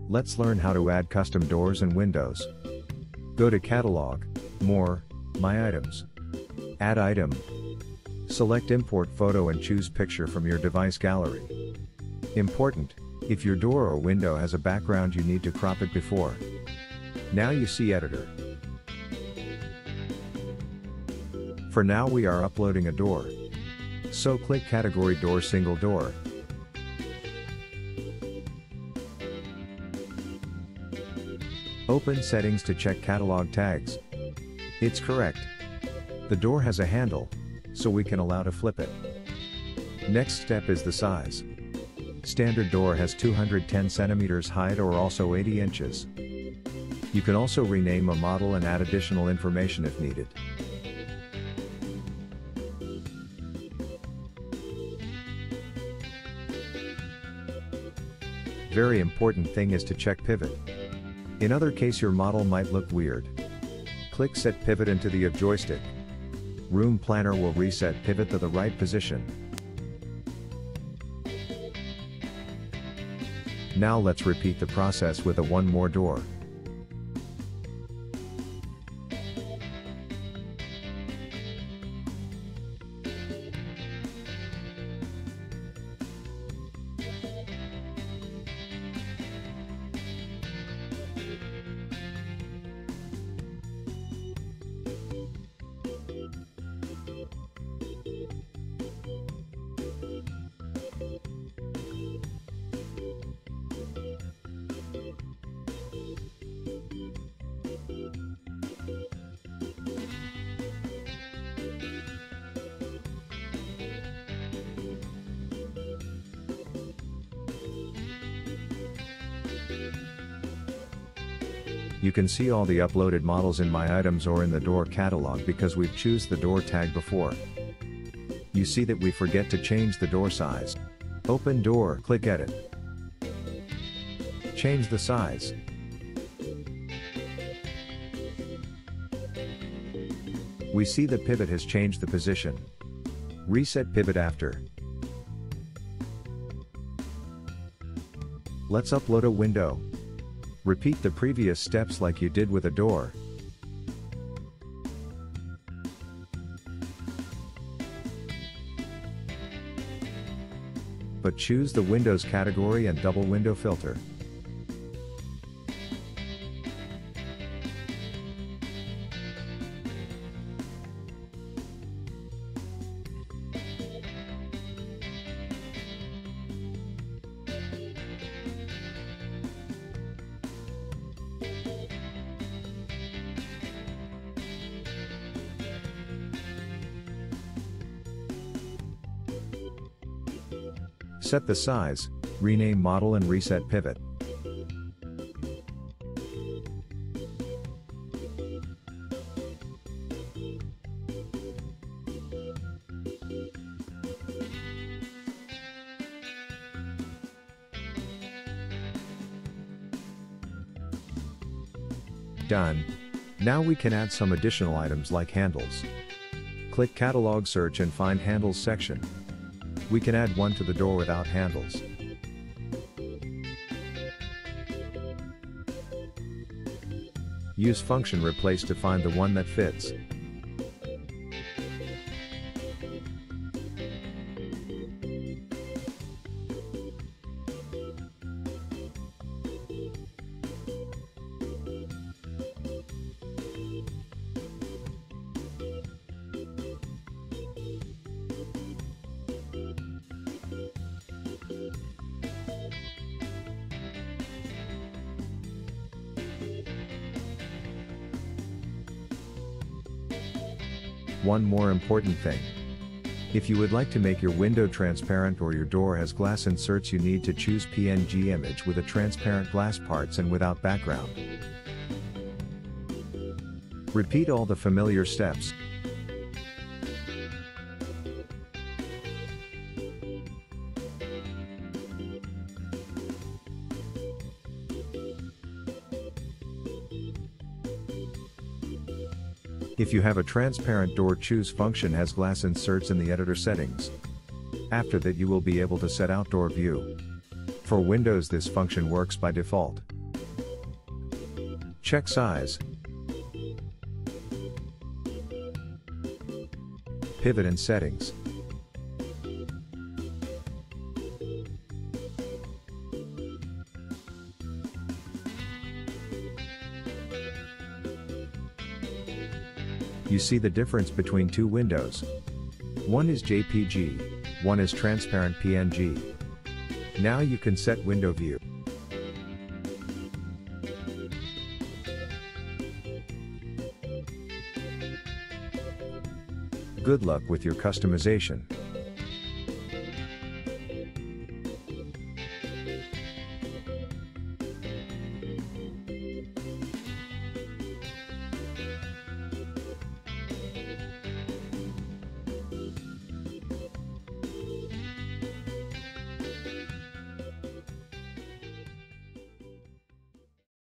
Let's learn how to add custom doors and windows. Go to Catalog, More, My Items. Add item. Select Import Photo and choose Picture from your device gallery. Important: if your door or window has a background, you need to crop it before. Now you see Editor. For now we are uploading a door. So click Category Door, Single Door. Open Settings to check catalog tags. It's correct. The door has a handle, so we can allow to flip it. Next step is the size. Standard door has 210 cm height or also 80 inches. You can also rename a model and add additional information if needed. Very important thing is to check pivot. In other case your model might look weird. Click Set Pivot into the joystick. Room Planner will reset pivot to the right position. Now let's repeat the process with one more door. You can see all the uploaded models in My Items or in the door catalog because we've choose the door tag before. You see that we forget to change the door size. Open Door, click Edit. Change the size. We see the pivot has changed the position. Reset pivot after. Let's upload a window. Repeat the previous steps like you did with a door. But choose the Windows category and double window filter. Set the size, rename model and reset pivot. Done. Now we can add some additional items like handles. Click Catalog Search and find Handles section. We can add one to the door without handles. Use function replace to find the one that fits. One more important thing. If you would like to make your window transparent or your door has glass inserts, you need to choose PNG image with a transparent glass parts and without background. Repeat all the familiar steps. If you have a transparent door, choose function has glass inserts in the editor settings. After that you will be able to set outdoor view. For Windows this function works by default. Check size. Pivot and settings. You see the difference between two windows. One is JPG, one is transparent PNG. Now you can set window view. Good luck with your customization.